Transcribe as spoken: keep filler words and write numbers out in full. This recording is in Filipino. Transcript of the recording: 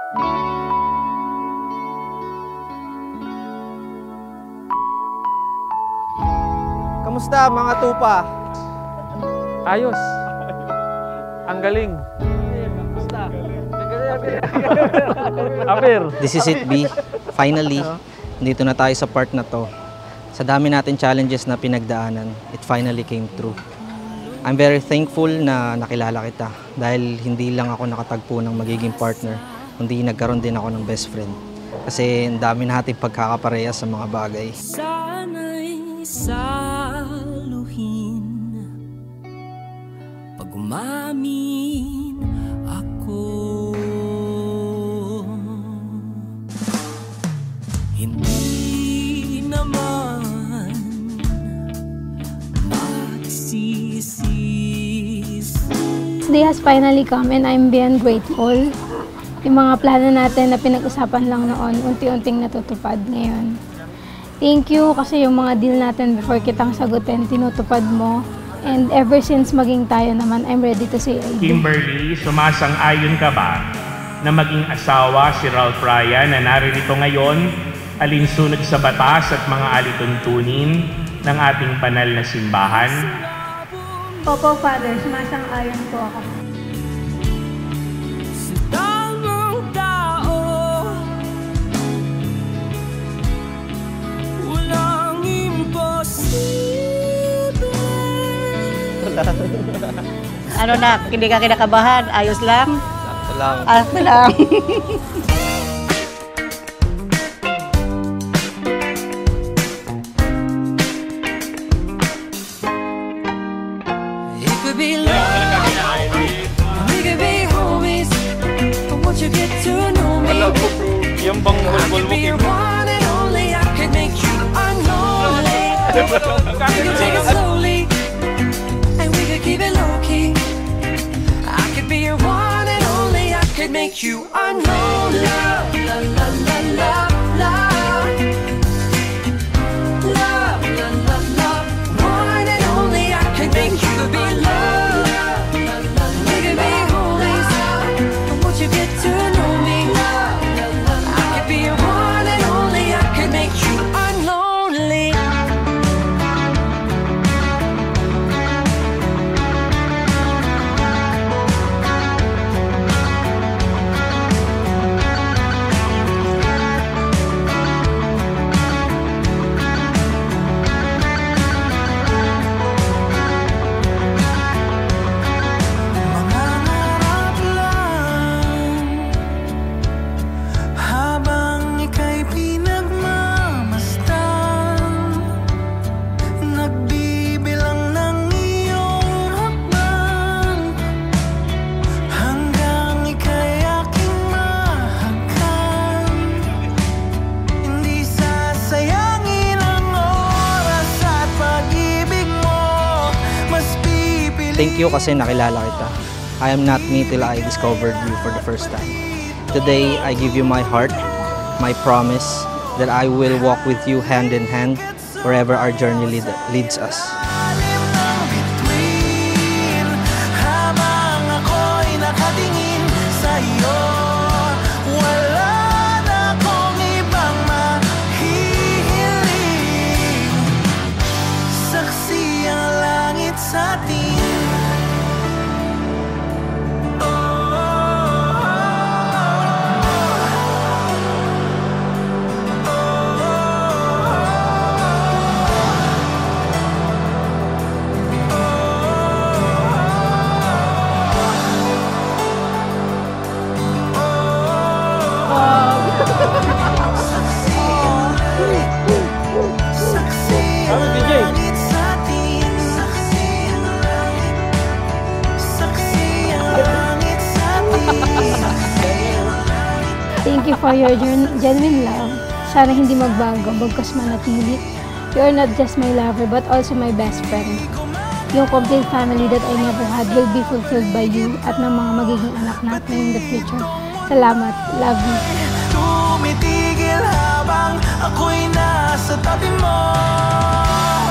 Kamusta mga tupa? Ayos. Ang galing. Apir. This is it, B. Finally, dito na tayo sa part na to. Sa dami natin challenges na pinagdaanan, it finally came true. I'm very thankful na nakilala kita dahil hindi lang ako nakatagpo ng magiging partner, kundi nagkaroon din ako ng best friend. Kasi ang dami natin pagkakapareha sa mga bagay. Sana'y saluhin pag umamin ako. Hindi naman magsisisi. This day has finally come and I'm beyond grateful. Yung mga plano natin na pinag-usapan lang noon, unti-unting natutupad ngayon. Thank you kasi yung mga deal natin before kitang sagutin, tinutupad mo. And ever since maging tayo naman, I'm ready to say I do. Kimberly, sumasang-ayon ka ba na maging asawa si Ralph Ryan na naririto ngayon, alinsunod sa batas at mga alituntunin ng ating banal na simbahan? Opo, Father, sumasang-ayon po ako. Tamang tao, walang imposible. Ano na, hindi ka kinakabahan? Ayos lang? Sakto lang. Ayos lang. It could be love, we could be homies, but once you get to know me, Yung bang I could be your one and only. I could make you unholy. We could take it slowly, and we could keep it low-key. I could be your one and only. I could make you unholy. Love, love, love, love, love, love, love, love, love, love. One and only. I could make you be love. We could be holy, but once you get to know me, I could be your one and only. I could make you unlonely. Mangarap lang habang ika'y pinagmamasdan, nagbibilang ng iyong hakbang, hanggang ika'y aking mahagkan. Hindi sasayangin ang oras at pag-ibig mo, mas pipili. Thank you kasi nakilala kita. I am not me till I discovered you for the first time. Today, I give you my heart, my promise that I will walk with you hand in hand wherever our journey lead, leads us. Alim ng bituin, habang ako'y nakatingin sa iyo, wala na akong ibang mahihiling. Saksi ang langit sa atin. Thank you for your gen- genuine love. Sana hindi magbago, bagkus manatili. You are not just my lover, but also my best friend. Yung complete family that I never had will be fulfilled by you at ng mga magiging anak natin in the future. Salamat. Love you. Tumitigil habang ako'y nasa tabi mo.